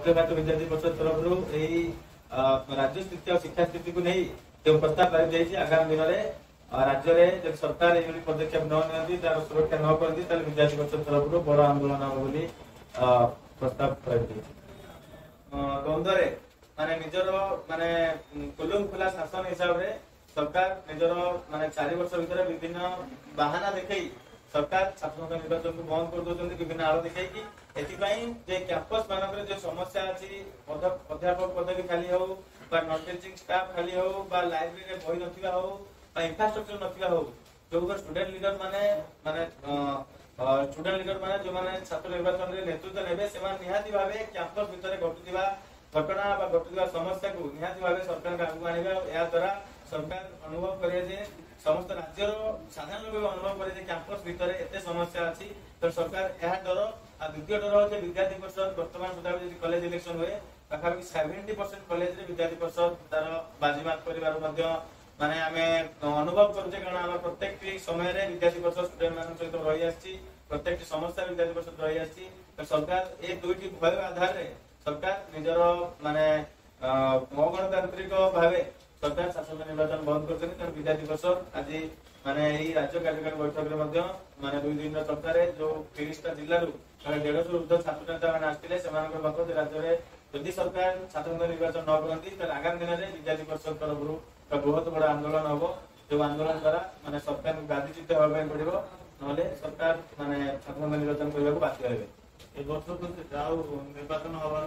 अखिल भारतीय विद्यार्थी परिषद तरफ राज्य स्थित और शिक्षा स्थिति को नहीं जो प्रस्ताव पारित आगामी दिन में राज्य में सरकार ये पदक्षेप न नि तार सुरक्षा न करती विद्यार्थी परिषद तरफ बड़ आंदोलन हम बोली प्रस्ताव द्वंद्व माने निजर माने खुलम खुला शासन हिसाब रे सरकार निजर माने 4 वर्ष भीतर विभिन्न बहाना देखई सरकार छात्र निर्वाचन को बंद कर दौरान विभिन्न आड़ देखी कैंपस मानक जो समस्या अच्छी अध्यापक पदवी खाली हो नॉन टीचिंग स्टाफ खाली हो लाइब्रेरी बही ना हो इंफ्रास्ट्रक्चर ना हो जो स्टूडेंट लीडर माने माने स्टूडेंट लीडर माने जो माने छात्र निर्वाचन रे नेतृत्व नेबे से निहाती भावे कैंपस भीतर घटुवा घटना घटुवा समस्या को निहाती भावे सरकार आगू आने द्वारा सरकार अनुभव करे समस्त राज्य साधारण लोग अनुभव करे कैंपस भीतर एत समस्या अच्छी तो सरकार यह डर आ द्वितीय डर हो विद्यार्थी परिषद वर्तमान सुधा कॉलेज इलेक्शन हुए पाखापाखि 70% कॉलेज रे विद्यार्थी परिषद तार बाजीमात करिवार माने आमे अनुभव करूचे कारण आम प्रत्येक समय रे विद्यार्थी परिषद स्टूडेंट मान सहित रही आछि प्रत्येक समस्या विद्यार्थी परिषद रही आछि तो सरकार ए दुईटी भय आधार रे सरकार निजर माने अगणतांत्रिक भावे सरकार शासन निर्वाचन बंद कर विद्यार्थी परिषद आज माने राज्य कार्यकारी बैठक माने 2 दिन चर्चा जो 30टा जिलू 150 ऊर्ध छात्र नेता मैंने आसते मत राज्य में जदि सरकार छात्र निर्वाचन न करती आगामी दिन में विद्यार्थी परिषद तरफ बहुत बड़ा आंदोलन हम जो आंदोलन द्वारा माने सरकार गादीच्युत होगा पड़ो ना सरकार माने छात्र निर्वाचन करने को बाध्य हे निर्वाचन हवा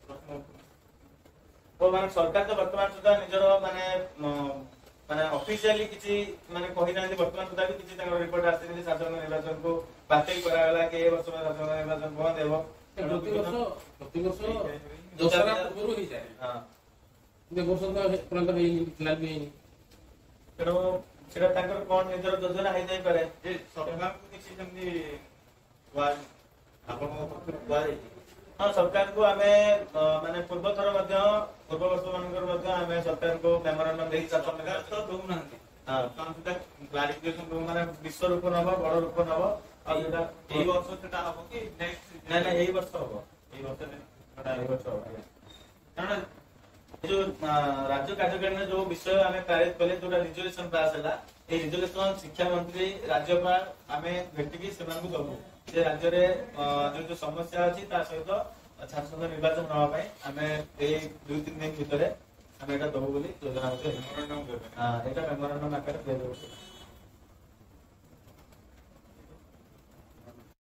तो माने सरकार तो वर्तमान सुधा निजर माने माने ऑफिशियली किछि माने कहि नांती वर्तमान सुधा भी किछि तांगर रिपोर्ट आसी साधारण निर्वाचन को बातिल करा गला के ए वर्ष में साधारण निर्वाचन बंद हेबो प्रति वर्ष दशरा पूर्व ही जाय हां जे वर्ष तो तुरंत नहीं फिलहाल भी pero सेटा तांकर कोन निजर योजना हे जाय पारे जे सरकार को किछि जंदी वा आपन हाँ सरकार को आमे माने पूर्व थर पूर्व वर्ष मान सरकार को मेमोरेंडम दे तो दूना क्लारिफिकेशन माने विश्व रूप नब बड़ रूप नब वर्ष हम कि नेक्स्ट ना यही वर्ष हम कारण जो राज्य कार्यकारिणी जो विषय आम पारित कले जो रिजोल्यूशन पास है ये रिजोल्यूशन शिक्षा मंत्री राज्यपाल आम भेटिकी से दबू से राज्य में जो समस्या अच्छी सहित छात्र निर्वाचन नापी आम 2-3 दिन भितर आम दबू बोली योजना मेमोरेंडम आकार दिया